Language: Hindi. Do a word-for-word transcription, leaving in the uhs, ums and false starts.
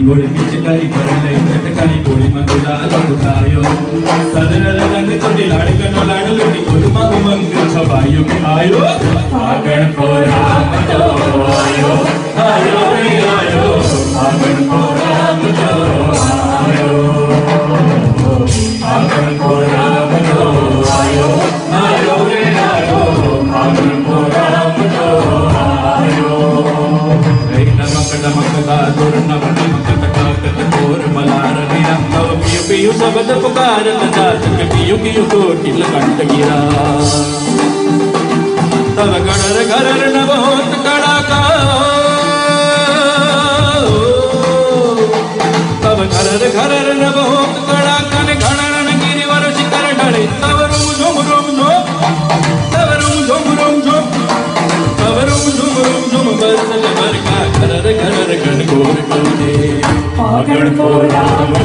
गोड़ी पिचकारी पर लई चटकाई गोड़ी मंगला लुटायो सदर रंग चोटी लाड़कनो लाड़ लुटी गोलमा उमंग छबायो आयो आगण को राम जो आयो आयो रे आयो आगण को राम जो आयो आगण को राम जो आयो आयो रे आयो आगण को राम जो आयो रे नमक नमक का दुर नमक नमक तका कत कोर मलार गिरा तव पियु पियु शब्द पुकार लजात के पियु पियु कोटि कंठ गिरा तव गणर गरर नभ होत कड़ाका तव गरर गरर नभ होत कड़ाका ने घणन गिरिवर शिखर ढले तव रुम झुम रुम झुम तव रुम झुम रुम झुम तव रुम झुम रुम झुम बरसल बरका गरर गरर गण घोर कौजे आगण को राम